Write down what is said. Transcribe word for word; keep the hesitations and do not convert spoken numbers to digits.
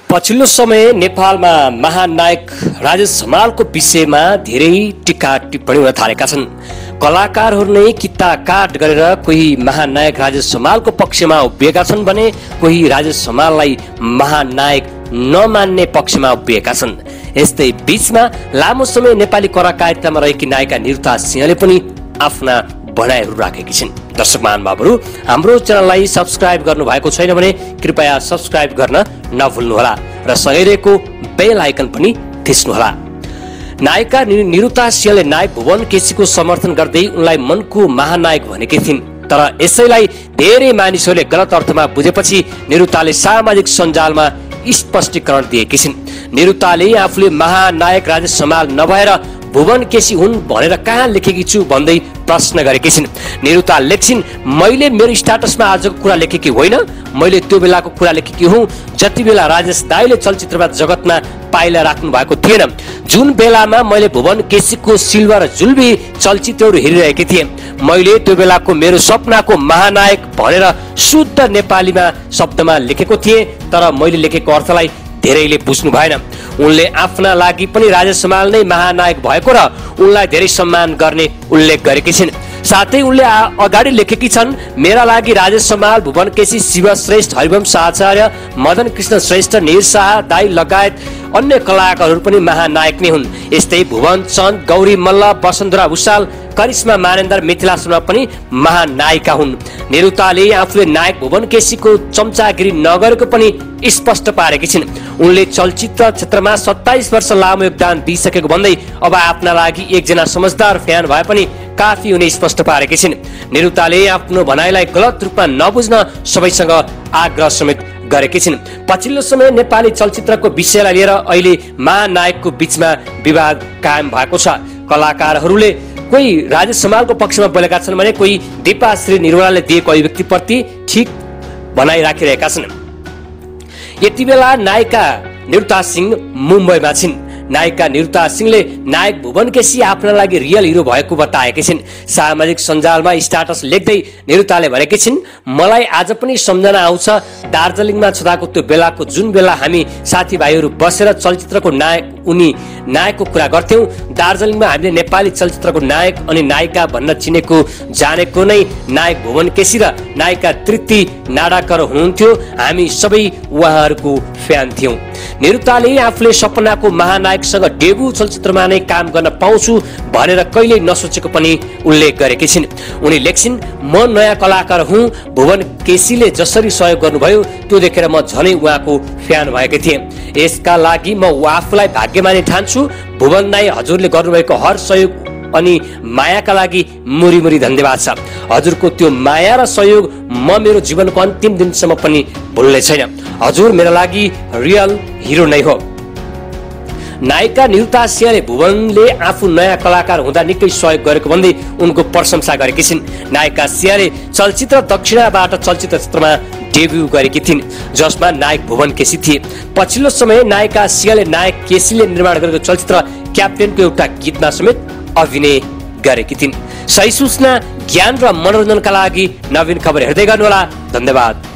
पछिल्लो समय नेपालमा महानायक राजेश हमालको विषयमा धेरै टीका टिप्पणी हुन थालेका छन्। कलाकारहरू नै कित्ता काट गरेर कोही महानायक राजेश हमालको पक्षमा उभिएका छन् भने कोही राजेश हमाललाई महानायक नमान्ने पक्षमा उभिएका छन्। यस्तै बीचमा लामो समय नेपाली कलाकारितामा रहेकी नायिका निरुता सिंहले पनि आफ्ना भनाइहरू राखेकी छिन्। दर्शक महानुभावहरू, हाम्रो च्यानललाई सब्स्क्राइब गर्नु भएको छैन भने कृपया सब्स्क्राइब गर्न नभुल्नुहोला र सँगै रहेको बेल आइकन पनि थिच्नुहोला। नायिका निरुता सिंहले नायक भुवन केसीको समर्थन गर्दै उनलाई मनको महानायक भनेकी थिइन्। तर यसैलाई धेरै मानिसहरूले गलत अर्थमा बुझेपछि निरुताले सामाजिक सञ्जालमा स्पष्टीकरण दिएकी छिन्। निरुताले आफूले महानायक राजेश हमाल नभएर भुवन केसी हुन् भनेर कहाँ लेखेकी छु भन्दै प्रश्न गरेकी छिन्। निरुता लेख्छिन्, मैले मेरो स्ट्याटसमा आजको कुरा लेखेकी होइन, मैले त्यो बेलाको कुरा लेखेकी हुँ जति बेला राजेश दाइले चलचित्रमा जगतमा पाइला राख्नु भएको थिएन, जुन बेलामा मैले भुवन केसीको सिल्भर जुल्बी चलचित्रहरू हेरिरहेकी थिएँ। मैले त्यो बेलाको मेरो सपनाको महानायक भनेर शुद्ध नेपालीमा शब्दमा लेखेको थिएँ, तर मैले लेखेको अर्थलाई धेरैले बुझ्नु भएन। उनले आफ्ना लागि पनि राजेश हमाल नै महानायक भएको र उनलाई धेरै सम्मान गर्ने उल्लेख गरेकी छिन्। साथै उनले अगाडि लेखेकी छन्, मेरा लागि राजेश हमाल, भुवन केसी, शिव श्रेष्ठ, हरिवंश आचार्य, मदन कृष्ण श्रेष्ठ, निर शाह दाई लगायत अन्य कलाकारहरू पनि महानायक नै हुन्। यस्तै भुवन चन्द, गौरी मल्ल, वसुन्धरा भुषाल, करिश्मा मानेन्दर, मिथिला शर्मा पनि महानायिका हुन्। निरुताले आफूले नायक भुवन केसीको चम्चागिरी नगरेको पनि स्पष्ट पारेकी छिन्। उनले चलचित्र क्षेत्रमा सत्ताइस वर्ष लामो योगदान दिइसकेको भन्दै अब आफ्ना लागि एकजना समझदार फ्यान भए पनि काफी हुने स्पष्ट पारेकी छिन्। निरुताले आफ्नो भनाइलाई गलत रूपमा नबुझ्न सबैसँग आग्रह समेत गरेकी छिन्। पछिल्लो समय नेपाली चलचित्रको विषयलाई लिएर अहिले महानायकको बीचमा विवाद कायम भएको छ। कलाकारहरूले कोही राजेश हमालको पक्षमा बोलेका छन् भने कोही दीपाश्री निरौलाले दिएको अभिव्यक्तिप्रति ठिक भनाइ राखिरहेका छन्। यति बेला नायिका निरुता सिंह मुम्बईमा छिन्। नायिका निरुता सिंहले नायक भुवन केसी आफ्ना लागि रियल हिरो भएको बताएकी छिन्। सामाजिक सञ्जालमा स्ट्याटस लेख्दै निरुताले भनेकी छिन्, मलाई आज पनि सम्झना आउँछ दार्जिलिङमा छँदाको त्यो बेलाको जुन बेला हामी साथीभाइहरू बसेर चलचित्रको नायक उनी नायकको कुरा गर्थ्यौँ। दार्जिलिङमा हामीले नेपाली चलचित्रको नायक अनि नायिका भन्न चिनेको जानेको नै नायक भुवन केसी र नायिका तृप्ति नाडाकर हुनुहुन्थ्यो। हामी सबै उहाँहरूको फ्यान थियौँ। निरुताले आफूले सपनाको महानायकसँग डेब्यू चलचित्रमा नै काम गर्न पाउँछु भनेर कहिल्यै नसोचेको पनि उल्लेख गरेकी छिन्। उनी लेख्छिन्, म नयाँ कलाकार हुँ, भुवन केसीले जसरी सहयोग गर्नुभयो त्यो देखेर म झनै उहाँको फ्यान भएकी थिएँ। यसका लागि म आफूलाई भाग्यमानी ठान्छु। भुवन दाइ, हजुरले गर्नुभएको हर सहयोग अनि मायाका लागि मुरी मुरी धन्यवाद छ। हजुरको त्यो माया र सहयोग म मेरो जीवनको अन्तिम दिनसम्म पनि भुल्ने छैन। हजुर मेरा लागि रियल हिरो नै हो। नायिका निरुता सिंहले भुवनले आफू नयाँ कलाकार हुँदा निकै सहयोग गरेको भन्दै उनको प्रशंसा गरेकी छिन्। नायिका सिंहले चलचित्र दक्षिणाबाट चलचित्र क्षेत्रमा डेब्यू गरेकी थिइन्, जसमा नायक भुवन केसी थिए। पछिल्लो समय नायिका सिंहले नायक केसीले निर्माण गरेको चलचित्र क्याप्टेनको एउटा गीतमा समेत अभिनय गरेकी थिइन्। सही सूचना, ज्ञान र मनोरञ्जनका लागि नवीन खबर हेर्दै गर्नुहोला। धन्यवाद।